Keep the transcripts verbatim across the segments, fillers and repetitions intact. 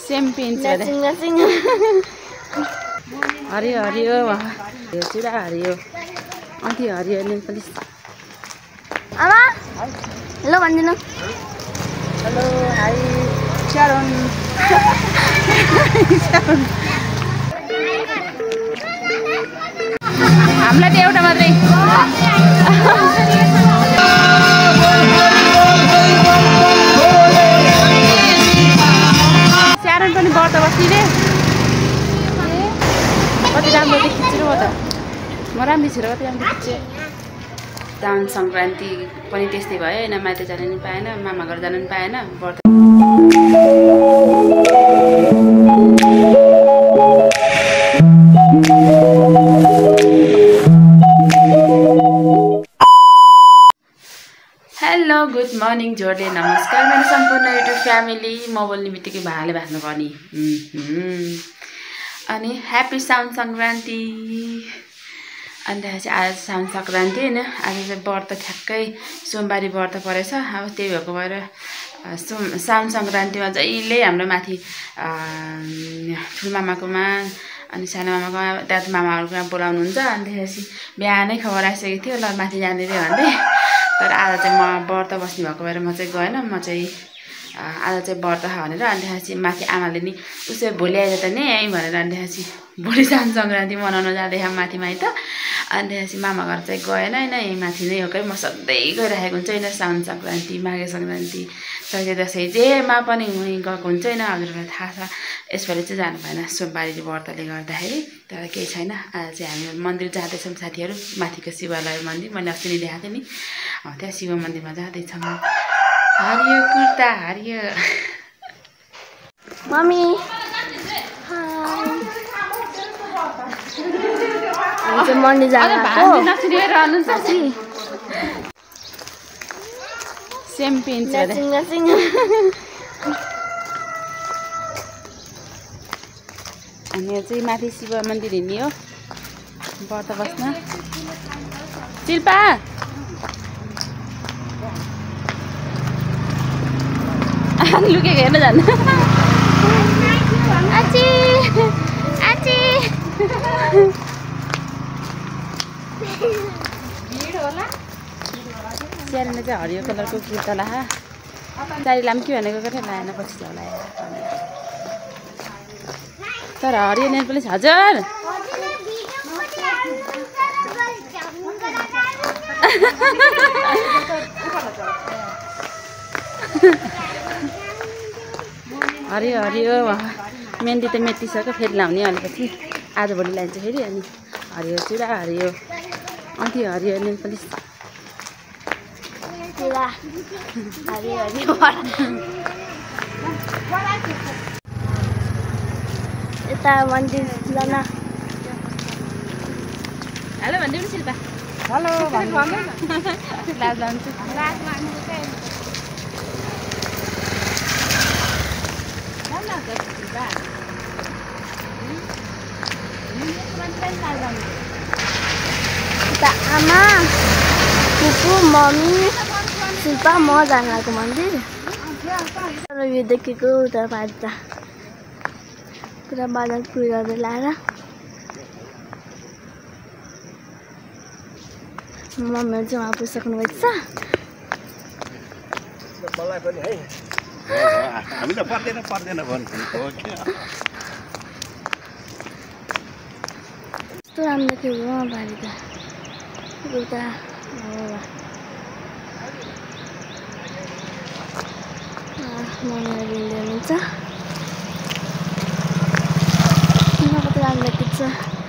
same पिन्छ हरियो हरियो यो चुरा हरियो अति हरियो नेपाली आमा हेलो भन्दिनु हेलो हाई शारोन हामीलाई त एउटा मात्रै शारोन पनि व्रत बस्ने कति राम्रो देखिन्छ र त म राम्रो छु र कति राम्रो देखिन्छ दान संक्रान्ति पनि त्यस्तै भयो होइन माइत जान नि पाएन मामा घर जान नि पाएन व्रत हेलो गुड मर्निङ जोडे नमस्कार मेरो सम्पूर्ण युट्युब फ्यामिली म बोल्ने बित्तिकै भाले भाँच्नु पर्ने अनि ह्याप्पी साउन संक्रान्ति अन्त चाहिँ आज साउन संक्रान्ति होइन आज चाहिँ व्रत ठ्याक्कै सोमबारी व्रत परेछ अब त्यही भएको भएर सोम साउन संक्रान्तिमा जहिले हाम्रो माथि ठुलमामाकोमा अनि सानो मामाकोमा त्यहाँ मामाहरूकोमा बोलाउनुहुन्छ अनि त्यसपछि बिहानै खबर आइसकेको थियो ल माथि जाने रे भन्दै तर आज चाहिँ म व्रत बस्नु भएको भएर म चाहिँ गएन म चाहिँ आज चाहिँ व्रत भनेर अनि त्यसपछि माथि आमाले नि उसो भोलि आएर त नि है भनेर अनि त्यसपछि भोलि साउन संक्रान्ति मनाउन जाँदै माथि माइत अनि त्यसपछि मामा घर चाहिँ गएन होइन यहीँ माथि नै हो कि म सधैँ गइरहेको हुन्छ होइन साउन संक्रान्ति माघे संक्रान्ति चैते दसैँ जेमा पनि गएको हुन्छ होइन हजुरलाई थाहा छ यसपालि चाहिँ जानु भएन सोमबारी व्रतले गर्दाखेरि तर केही छैन आज चाहिँ हामी मन्दिर जाँदैछौँ साथीहरू माथिको शिवालय मन्दिर मैले अस्ति नै देखाएको थिएँ नि त्यहाँ शिव मन्दिरमा जाँदैछौँ हरियो कुर्ता हरियो मम्मी मन्दिर जानु सेम पिन्छ अनि यो चाहिँ माथि शिव मन्दिर हिँड्ने हो व्रत बस्न शिल्पा लुकेको हेर्न जानु आची आची स्याहारीले चाहिँ हरियो कलरको कुर्ता लाहा चारीलाई पनि के भनेको कतै लाएन पछि झलाएर तर हरियो नेल पलिस हजुर हरियो हरियो मेहन्दी त मेटिसक्यो फेरि लाउने अलिकति आजभोलि लान्छ फेरि अनि हरियो चुरा हरियो अति हरियो नेल पलिस यता मन्दिर जान हेलो भन्दै पनि शिल्पा हेलो लाज लान्छु यता आमा फुपू मम्मी शिल्पा म जान लागेको मन्दिर तर यो देखेको उता बाजा पुरा बाजा पुरेर लाएर मम्मीहरू चाहिँ उहाँ पुगिसक्नु भएको छ कस्तो राम्रो थियो बारी त एउटा मम्मीहरू हिँड्दै हुनुहुन्छ कति राम्रो देखिन्छ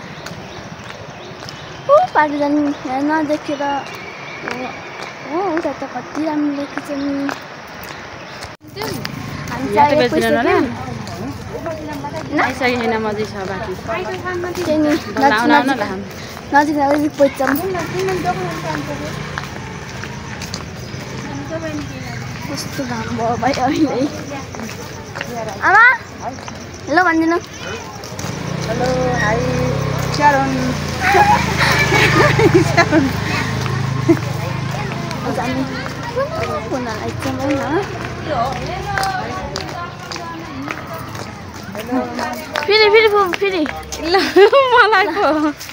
ऊ पार्टिजन नदेखेर हो उता त कति राम्रो देखिन्छ नि आइसकेको छैन मजै छ बाँकी नजिक नजिक पुग्छौँ कस्तो घाम भयो भाइ अहिले आमा हेलो भन्दिनु हेलो हाई शारोन शारोन जाने कुन एकदमै न फेरि ल मलाई पो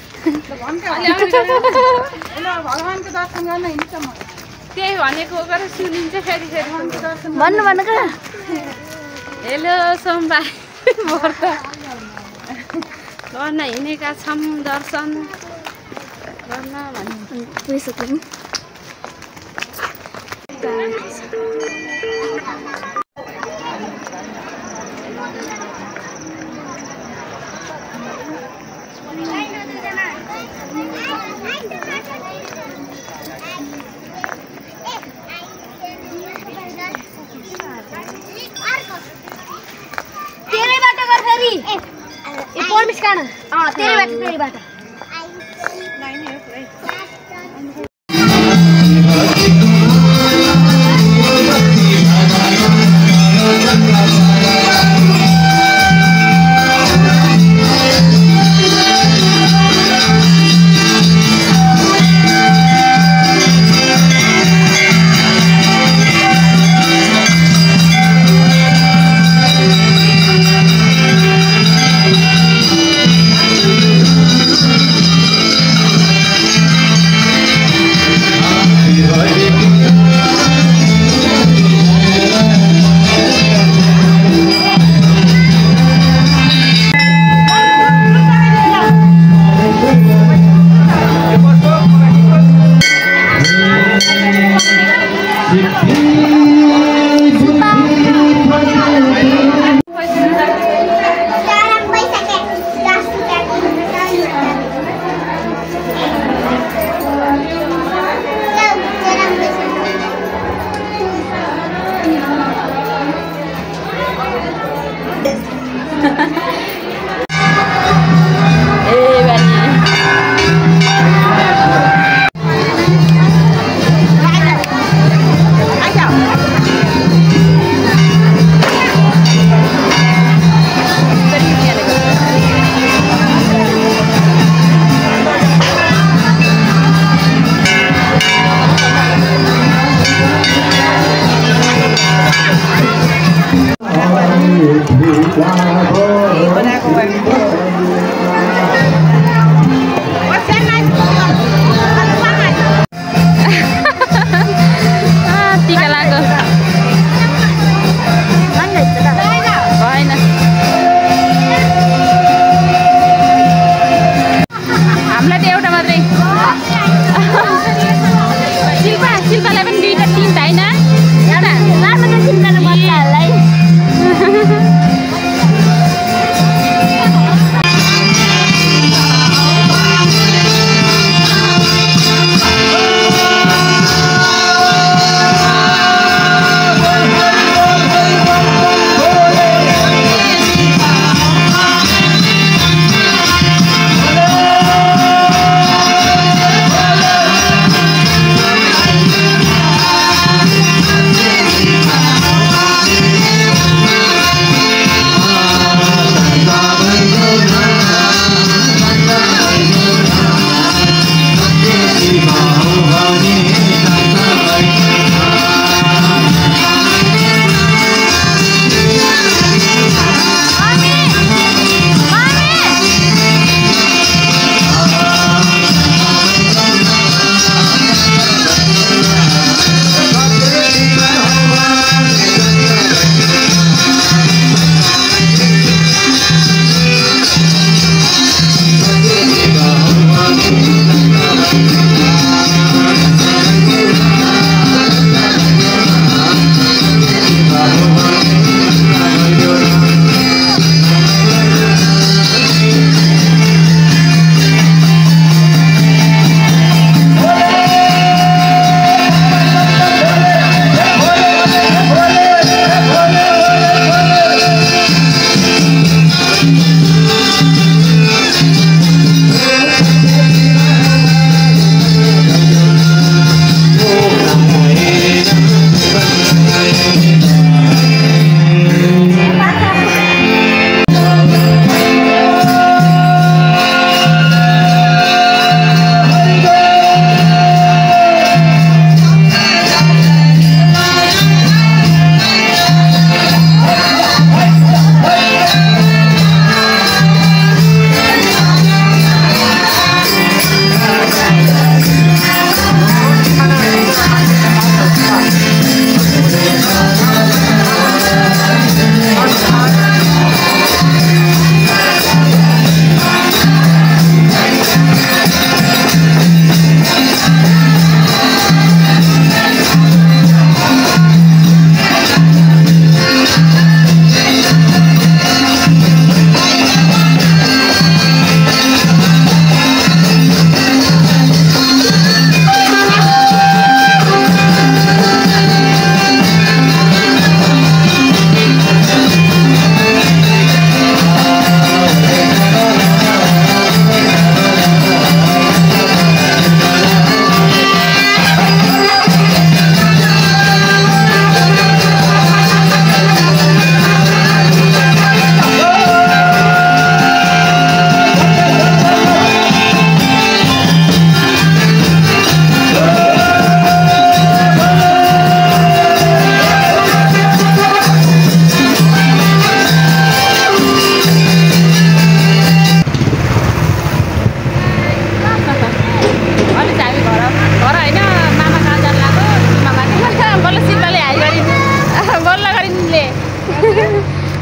भगवानको दर्शन गर्न हिँड्छ म त्यही भनेको गरेर सुनिन्छ फेरि फेरि भन्नु भन्नु क्या हेलो सोमबार व्रत गर्न हिँडेका छौँ दर्शन गर्न भन्नु पुगिसक्यो तेरै बाटो गर फेरि ए परमिस कान अ तेरै बाटो तेरै बाटो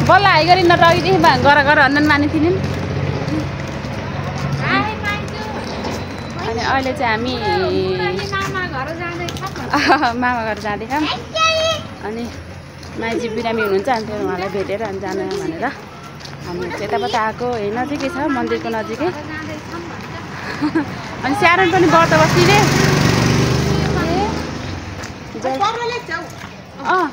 बल्ल हाइ गरी नटगिदेखि गर गर हन्डन मानिथिन् अनि अहिले चाहिँ हामी मामा घर जाँदैछौँ अनि माइजी बिरामी हुनुहुन्छ अनि त्यो उहाँलाई भेटेर अनि जानु भनेर हामी यताबाट आएको है नजिकै छ मन्दिरको नजिकै अनि स्यारोन पनि व्रत बस्ने अँ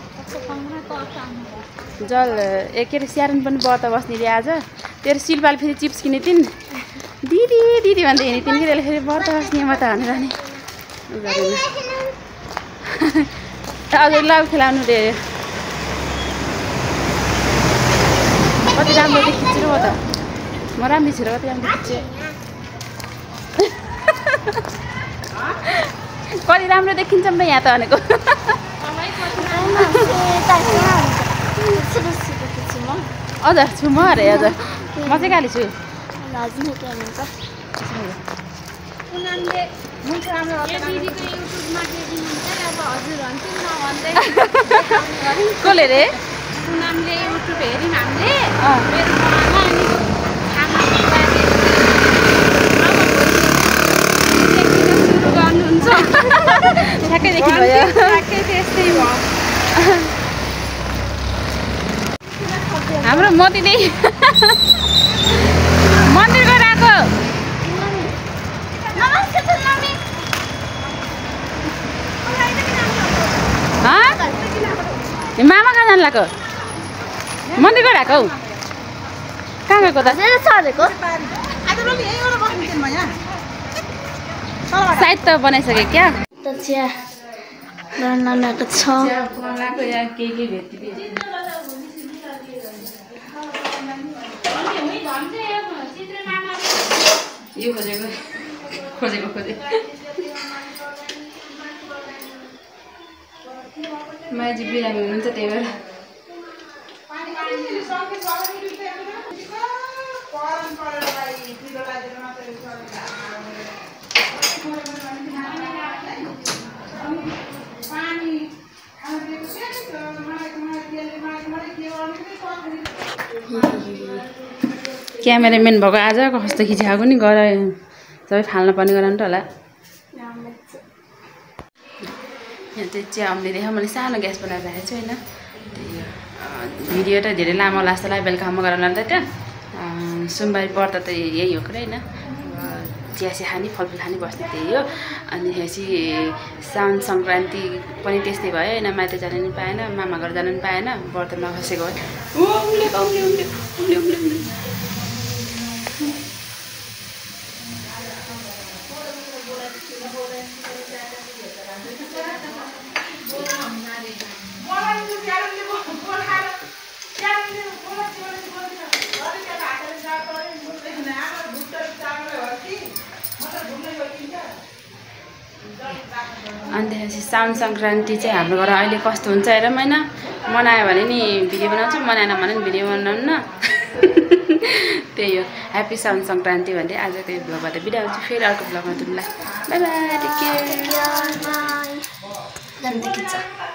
जल ए के अरे स्यारोन पनि व्रत बस्ने रे आज तेरो सिलपाल फेरि चिप्स किने थिइन् दिदी दिदी भन्दै हिँड्ने थिइन् कि त्यसले फेरि व्रत बस्ने म त भनेर नि अझै लभ खेलाउनु रे कति राम्रो देखिन्छु र म त म राम्रो छु र कति राम्रो देखिन्छु कति राम्रो देखिन्छ नि त यहाँ त भनेको हजुर छु म अरे हजुर म चाहिँ खाली छु कसले रे सुनामले युट्युब हेर्यौँ हामीले मेरो मामा अनि सुरु गर्नुहुन्छ ठ्याक्कै देखिनु भयो ठ्याक्कै त्यस्तै भयो हाम्रो मोती दी मन्दिर गएर आएको मामा कहाँ जानु लाग्यो मन्दिर गएर आएको कहाँ गएको त सायद त बनाइसके क्या चिया बनाएको छ यो खोजेको खोजेको खोजे माइजी बिरामी हुनुहुन्छ त्यही भएर क्यामेराम्यान भएको आज कस्तो खिचिरहेको नि गर सबै फाल्न पर्ने गराउनु त होला यहाँ चाहिँ चिया उम्लिँदैछ मैले सानो ग्यास बनाएर राखेको छु होइन भिडियो त धेरै लामो लाग्छ होला बेलुका म गरेर लाँदा त सोमबार व्रत त यही हो कि होइन चिया चिया खाने फलफुल खाने बस्ने त्यही हो अनि त्यसपछि साउन सङ्क्रान्ति पनि त्यस्तै भयो होइन माइत जानु पनि पाएन मामा घर जानु पनि पाएन व्रत नखसेको है उम्लेको उम्ले उम्ले उम्ले उम्ले उम्ले अनि त्यसपछि साउन सङ्क्रान्ति चाहिँ हाम्रो घर अहिले कस्तो हुन्छ हेरौँ होइन मनायो भने नि भिडियो बनाउँछु मनाएन भने नि भिडियो बनाउनु न त्यही हो ह्याप्पी साउन सङ्क्रान्ति भन्दै आजको यो भ्लगबाट बिदा हुन्छु फेरि अर्को भ्लगमा तिमीलाई बाई बाई टेक केयर